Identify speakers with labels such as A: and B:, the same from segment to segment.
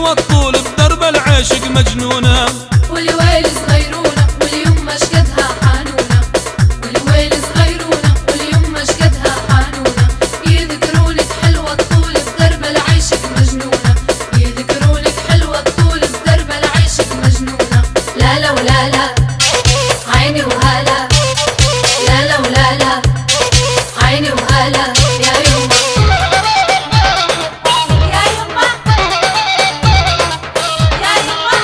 A: حلوة الطول بدرب العاشق مجنونة.
B: والويل صغيرونة واليمة شقدها حانونة، والويل صغيرونة واليمة شقدها حانونة، يذكرونك حلوة الطول بدرب العاشق مجنونة، يذكرونك حلوة الطول بدرب العاشق مجنونة. لا لا ولا لا عيني وهلا، لا لا ولا لا عيني وهلا يا يما يا يما يا يما.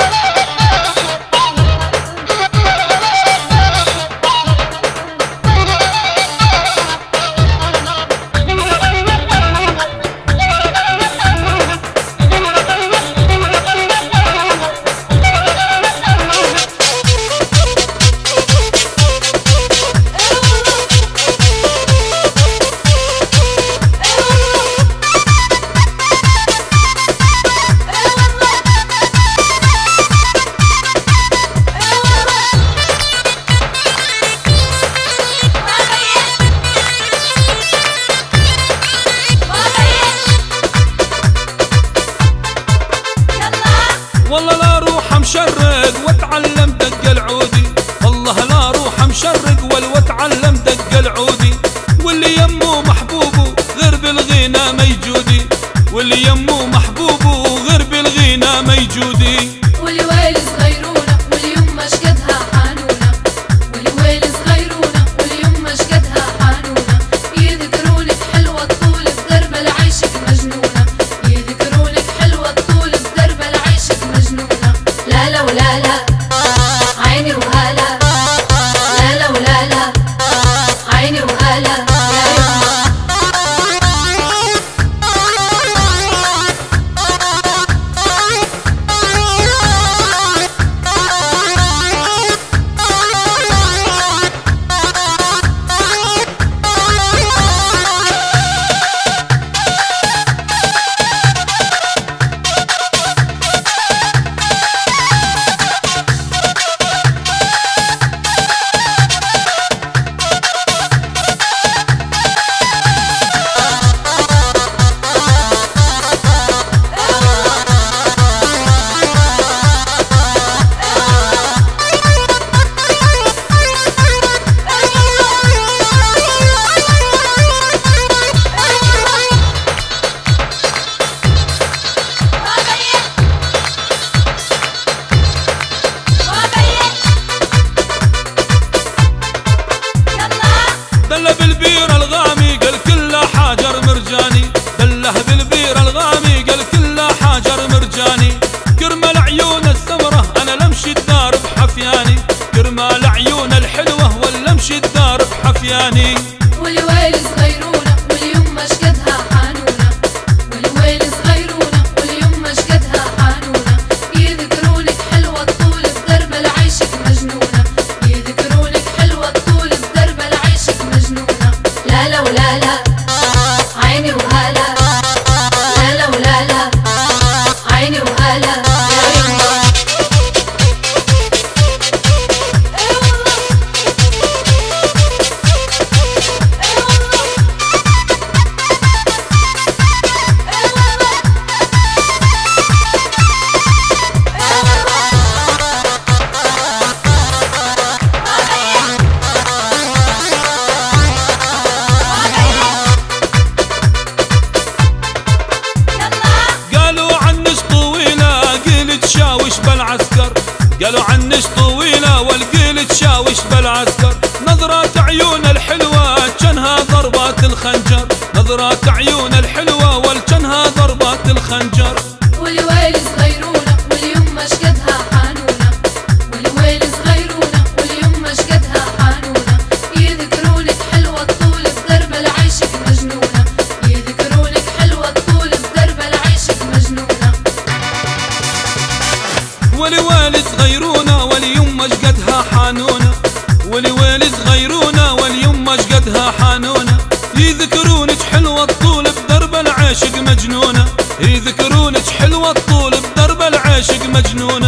A: والله لا روح مشرق واتعلم دق العودي، والله لا روح مشرق واتعلم دق العودي، واللي يمه محبوبه غير بالغنى ميجودي، واللي يمه محبوبه غير بالغنى ميجودي.
B: والويل صغيرونة واليمة شقدها حانونة، والويل صغيرونة واليمة شقدها حانونة، يذكرونك حلوة الطول بدرب العاشق مجنونة، يذكرونك حلوة الطول بدرب العاشق مجنونة. لا لا ولا لا عيني وهلا، لا لا ولا لا عيني وهلا يا يما.
A: دله بالبير الغامي قال كله حجر مرجاني، دله بالبير الغامي قال كله حجر مرجاني، كرمال عيون السمرة انا لمشي الدار بحفياني، كرمال عيون الحلوة ولا امشي الدار بحفياني.
B: والويل صغيرونة واليمة شقدها حانونة، والويل صغيرونة واليمة شقدها حانونة، يذكرونك حلوة الطول بدرب العاشق مجنونة، يذكرونك حلوة الطول بدرب العاشق مجنونة. لا لا ولا لا عيني وهلا، لا لا ولا لا عيني وهلا يا يما.
A: قالوا عنش طويلة والقيل تشاوش بالعسكر، نظرات عيون الحلوة جنها ضربات الخنجر، نظرات عيون الحلوة والجنها ضربات الخنجر.
B: والويل صغيرونة واليمة شقدها حانونة، والويل صغيرونة واليمة شقدها حانونة، يذكرونك حلوة الطول بدرب العاشق مجنونة، يذكرونك حلوة الطول بدرب العاشق مجنونة.
A: والويل صغيرونة واليمة شقدها حانونة، والويل صغيرونة واليمة شقدها حانونة، يذكرونك حلوة الطول بدرب العاشق مجنونة، يذكرونك حلوة الطول بدرب العاشق مجنونة.